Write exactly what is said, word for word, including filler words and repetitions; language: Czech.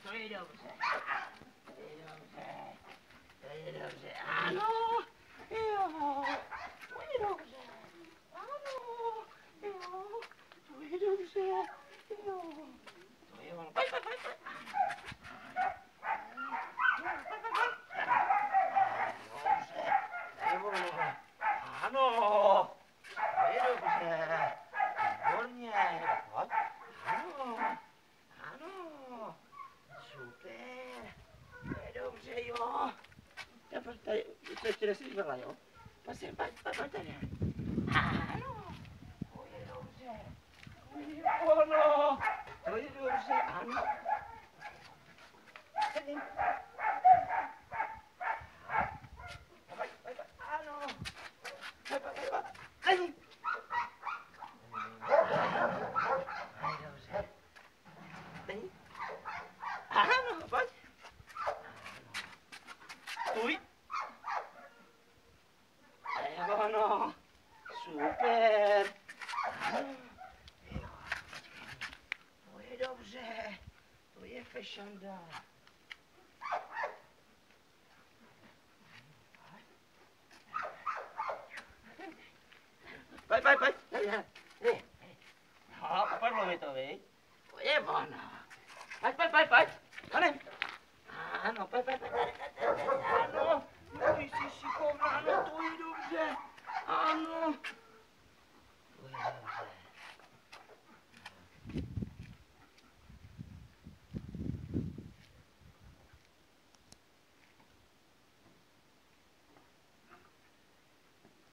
to je dobře. To je dobře. To je dobře. Ano. Jo. To je dobře. Ano. Jo. To je dobře. Jo. To je ono. Pojď, pojď, pojď, pojď. Ano, to je dobře, výborně, pojď, ano, ano, super, to je dobře, jo. Já pojď tady, to ještě neslíbila, jo. Pojď sem, pojď, pojď, pojď tady. Ano, to je dobře, to je ono, to je dobře, ano. Sedím. Ano, pojď. Stůj. To je ono. Super. Ano. Jo, počkej. To je dobře. To je fešanda. Pojď, pojď, pojď. Tady, no, padlo mi to, viď? To je ono. Pojď, pojď, pojď, pojď. Pane. Ano, pojď, pojď, pojď, ano. No, ty jsi šikovná, ano, to je dobře. Ano.